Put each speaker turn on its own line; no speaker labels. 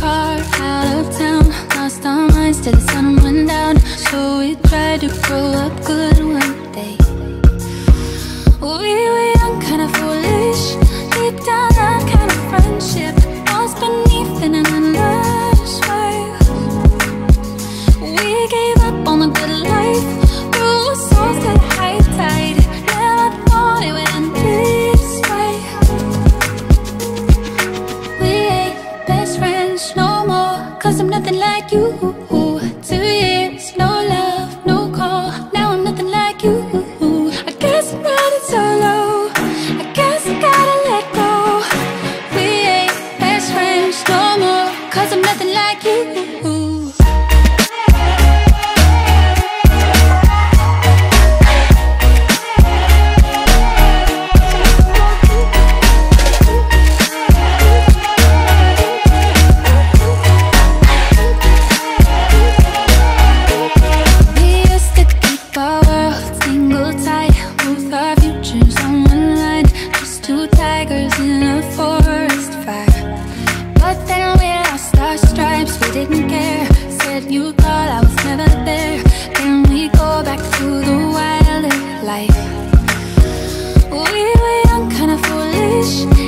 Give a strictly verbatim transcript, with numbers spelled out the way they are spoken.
car out of town, lost our minds till the sun went down. So we tried to grow up good one day. We were young, kinda foolish, deep down that kind of friendship was beneath in an endless way. We gave up on the good life, threw souls to the high tide. Never thought it would end this way. We ain't best friends no more, cause I'm nothing like you. Two years, no love, no call, now I'm nothing like you. I guess I'm riding solo, I guess I gotta let go. We ain't best friends no more, cause I'm nothing like you. Didn't care, said you'd call, I was never there. Can we go back to the wilder life? We were young, kinda foolish,